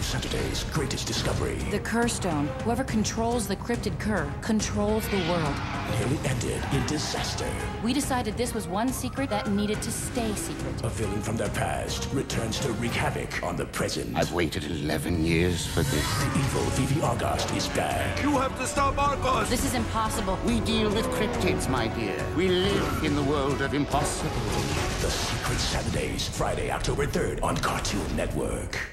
Saturday's greatest discovery. The Kerr Stone. Whoever controls the cryptid Kerr controls the world. Nearly ended in disaster. We decided this was one secret that needed to stay secret. A villain from their past returns to wreak havoc on the present. I've waited 11 years for this. The evil Vivi Argost is back. You have to stop Argost! This is impossible. We deal with cryptids, my dear. We live in the world of impossible. The Secret Saturdays, Friday, October 3rd on Cartoon Network.